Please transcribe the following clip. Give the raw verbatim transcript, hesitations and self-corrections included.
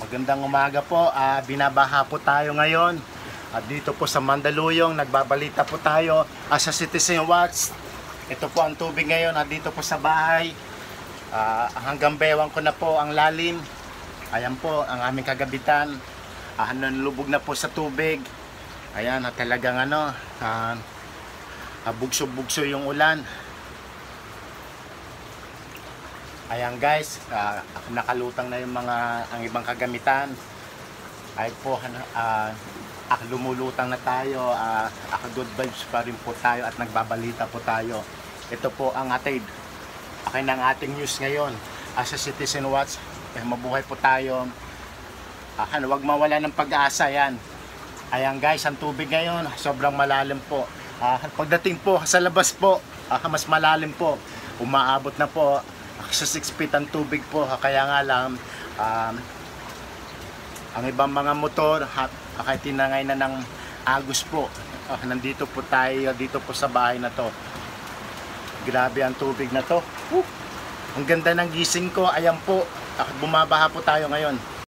Magandang umaga po. Uh, binabaha po tayo ngayon. At uh, dito po sa Mandaluyong, nagbabalita po tayo uh, sa Citizen Watch. Ito po ang tubig ngayon at uh, dito po sa bahay. Uh, hanggang bewang ko na po ang lalim. Ayan po ang aming kagabitan. Uh, nanlubog na po sa tubig. Ayan, uh, talagang ano, uh, uh, bugso-bugso yung ulan. Ayan guys, uh, nakalutang na yung mga ang ibang kagamitan. Ay po, uh, uh, lumulutang na tayo. Uh, good vibes pa rin po tayo at nagbabalita po tayo. Ito po ang ating akin ng ating news ngayon. Uh, sa Citizen Watch, eh, mabuhay po tayo. Uh, huwag mawala ng pag-asa yan. Ayan guys, ang tubig ngayon, sobrang malalim po. Uh, pagdating po sa labas po, uh, mas malalim po. Umaabot na po sa six feet ang tubig po, kaya nga lang um, ang ibang mga motor at kahit tinangay na ng agos po. Uh, nandito po tayo dito po sa bahay na to. Grabe ang tubig na to. Woo! Ang ganda ng gising ko. Ayan po, uh, bumabaha po tayo ngayon.